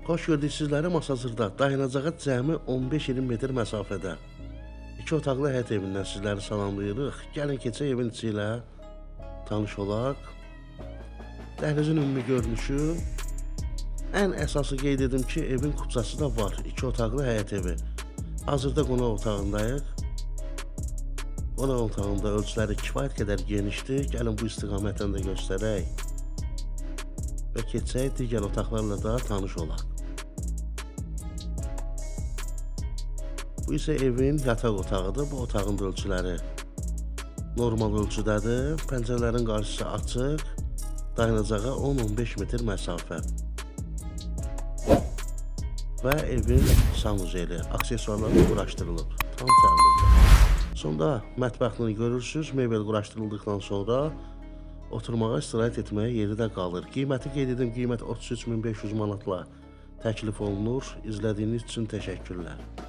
Xoş gördük sizləri Masazırda. Dayanacağa cəmi 15-20 metr məsafədə. 2 otaqlı həyət evindən sizləri salamlayırıq. Gəlin keçək evin içi ilə tanış olaq. Dəhlizin ümumi görünüşü. Ən əsası qeyd edim ki, evin kupçası da var. 2 otaqlı həyət evi. Hazırda qonaq otağındayıq. Qonaq otağında ölçüləri kifayət qədər genişdir. Gəlin bu istiqamətdən də göstərək. Və keçək digər otaqlarla da tanış olaq. Bu isə evin yataq otağıdır. Bu otağın da ölçüləri normal ölçüdədir. Pəncərələrin qarşısı açıq. Dayanacağa 10-15 metr məsafə. Və evin sanuzeli, aksesuarları quraşdırılıb. Tam təmirdə. Sonda mətbəxini görürsünüz. Mebel quraşdırıldıqdan sonra oturmağa istirahət etməyə yeri də qalır. Qiyməti qeyd edim, qiymət 33.500 manatla təklif olunur. İzlədiyiniz üçün təşəkkürlər.